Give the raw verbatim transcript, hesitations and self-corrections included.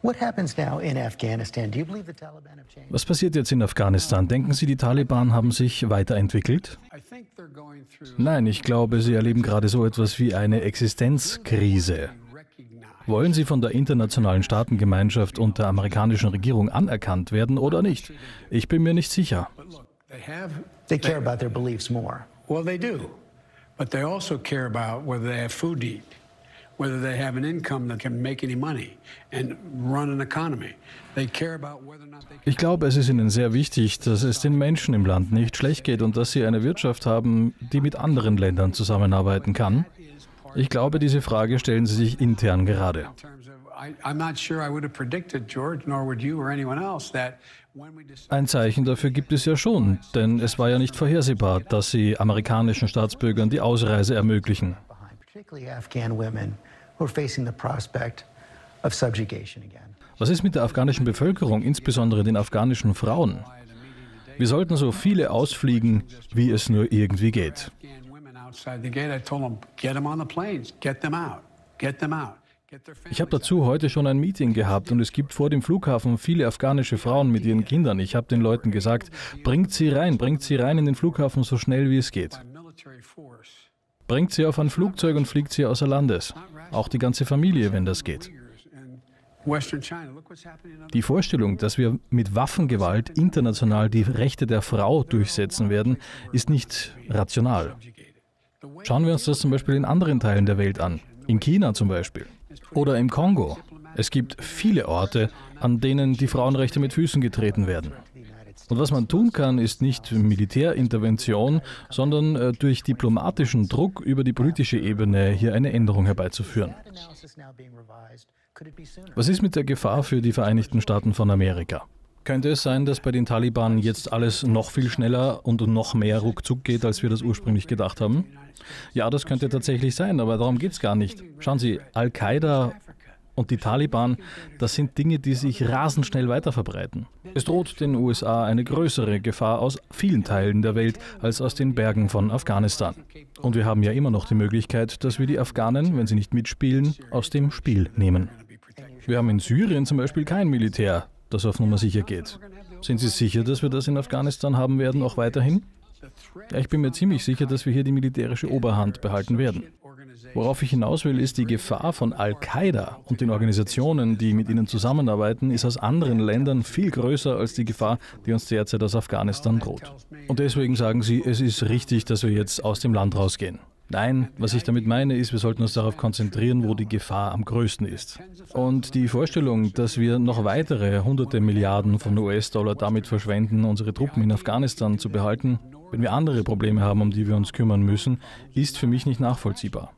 Was passiert jetzt in Afghanistan? Denken Sie, die Taliban haben sich weiterentwickelt? Nein, ich glaube, sie erleben gerade so etwas wie eine Existenzkrise. Wollen sie von der internationalen Staatengemeinschaft und der amerikanischen Regierung anerkannt werden oder nicht? Ich bin mir nicht sicher. They care about their beliefs more. Well, they do. But they also care about whether they have food to eat, whether they have an income that can make any money and run an economy. They care about whether or not they can. Ich glaube, es ist ihnen sehr wichtig, dass es den Menschen im Land nicht schlecht geht und dass sie eine Wirtschaft haben, die mit anderen Ländern zusammenarbeiten kann. Ich glaube, diese Frage stellen sie sich intern gerade. Ein Zeichen dafür gibt es ja schon, denn es war ja nicht vorhersehbar, dass sie amerikanischen Staatsbürgern die Ausreise ermöglichen. Was ist mit der afghanischen Bevölkerung, insbesondere den afghanischen Frauen? Wir sollten so viele ausfliegen, wie es nur irgendwie geht. Ich habe dazu heute schon ein Meeting gehabt und es gibt vor dem Flughafen viele afghanische Frauen mit ihren Kindern. Ich habe den Leuten gesagt, bringt sie rein, bringt sie rein in den Flughafen so schnell wie es geht. Bringt sie auf ein Flugzeug und fliegt sie außer Landes. Auch die ganze Familie, wenn das geht. Die Vorstellung, dass wir mit Waffengewalt international die Rechte der Frau durchsetzen werden, ist nicht rational. Schauen wir uns das zum Beispiel in anderen Teilen der Welt an. In China zum Beispiel. Oder im Kongo. Es gibt viele Orte, an denen die Frauenrechte mit Füßen getreten werden. Und was man tun kann, ist nicht Militärintervention, sondern äh, durch diplomatischen Druck über die politische Ebene hier eine Änderung herbeizuführen. Was ist mit der Gefahr für die Vereinigten Staaten von Amerika? Könnte es sein, dass bei den Taliban jetzt alles noch viel schneller und noch mehr ruckzuck geht, als wir das ursprünglich gedacht haben? Ja, das könnte tatsächlich sein, aber darum geht es gar nicht. Schauen Sie, Al-Qaida und die Taliban, das sind Dinge, die sich rasend schnell weiterverbreiten. Es droht den U S A eine größere Gefahr aus vielen Teilen der Welt als aus den Bergen von Afghanistan. Und wir haben ja immer noch die Möglichkeit, dass wir die Afghanen, wenn sie nicht mitspielen, aus dem Spiel nehmen. Wir haben in Syrien zum Beispiel kein Militär, das auf Nummer sicher geht. Sind Sie sicher, dass wir das in Afghanistan haben werden, auch weiterhin? Ja, ich bin mir ziemlich sicher, dass wir hier die militärische Oberhand behalten werden. Worauf ich hinaus will, ist, die Gefahr von Al-Qaida und den Organisationen, die mit ihnen zusammenarbeiten, ist aus anderen Ländern viel größer als die Gefahr, die uns derzeit aus Afghanistan droht. Und deswegen sagen Sie, es ist richtig, dass wir jetzt aus dem Land rausgehen. Nein, was ich damit meine, ist, wir sollten uns darauf konzentrieren, wo die Gefahr am größten ist. Und die Vorstellung, dass wir noch weitere hunderte Milliarden von U S-Dollar damit verschwenden, unsere Truppen in Afghanistan zu behalten, wenn wir andere Probleme haben, um die wir uns kümmern müssen, ist für mich nicht nachvollziehbar.